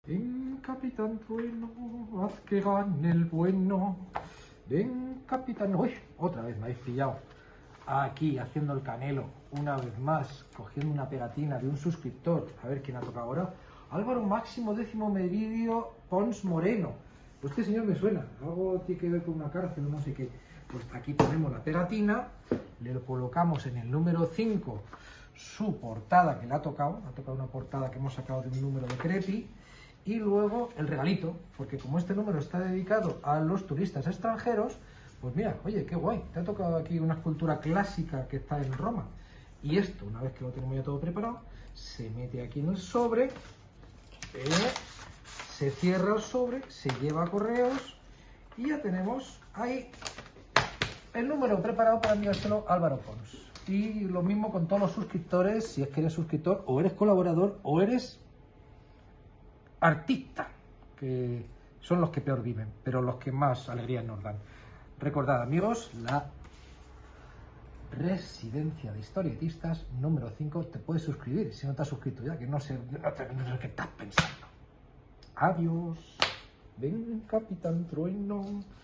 Ven, Capitán Trueno, haz que gane el bueno. Ven, Capitán... ¡Uy! Otra vez me habéis pillado. Aquí, haciendo el canelo. Una vez más, cogiendo una pegatina de un suscriptor. A ver quién ha tocado ahora. Álvaro Máximo, 10º Meridio Pons Moreno. Pues este señor me suena. Algo tiene que ver con una cárcel o no sé qué. Pues aquí ponemos la pegatina. Le colocamos en el número 5 su portada que le ha tocado. Ha tocado una portada que hemos sacado de un número de Crepi. Y luego el regalito, porque como este número está dedicado a los turistas extranjeros, pues mira, oye, qué guay, te ha tocado aquí una escultura clásica que está en Roma. Y esto, una vez que lo tenemos ya todo preparado, se mete aquí en el sobre, se cierra el sobre, se lleva a correos y ya tenemos ahí el número preparado para enviárselo a Álvaro Pons. Y lo mismo con todos los suscriptores, si es que eres suscriptor o eres colaborador o eres artista, que son los que peor viven, pero los que más alegría nos dan. Recordad, amigos, la residencia de historietistas número 5, te puedes suscribir si no te has suscrito ya, que no sé qué estás pensando. Adiós. Ven, Capitán Trueno.